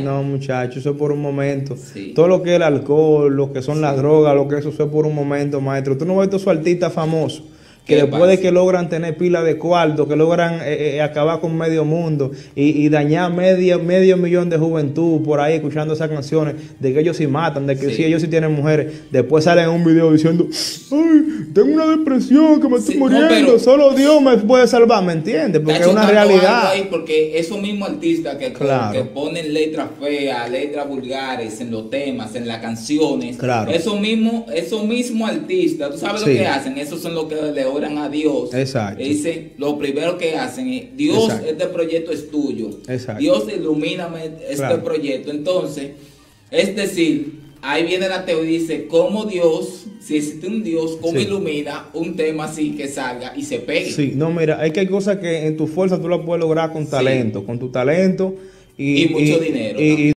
No, muchachos, eso es por un momento. Sí. Todo lo que es el alcohol, lo que son las drogas, lo que eso es por un momento, maestro. Tú no ves todos esos artistas famosos que ¿Qué después de pasa? que logran tener pila de cuarto, que logran acabar con medio mundo y dañar medio millón de juventud por ahí escuchando esas canciones, de que ellos sí matan, de que Sí. sí ellos sí tienen mujeres, después salen en un video diciendo, ay, tengo una depresión, que me estoy Sí, no, muriendo, pero- solo Dios me puede salvar, ¿me entiendes? Porque Está es una chocando algo realidad. ahí, porque esos mismos artistas Claro. que ponen letras feas, letras vulgares en los temas, en las canciones, Claro. esos mismos artistas, ¿tú sabes Sí. lo que hacen? Esos son los que le oran a Dios. Exacto. Le dicen, lo primero que hacen es, Dios, Exacto. este proyecto es tuyo. Exacto. Dios, ilumíname este Claro. proyecto. Entonces, es decir, ahí viene la teoría y dice, ¿cómo Dios, si existe un Dios, cómo Sí. ilumina un tema así que salga y se pegue? Sí, no, mira, es que hay cosas que en tu fuerza tú las puedes lograr con talento, con tu talento Y mucho dinero también.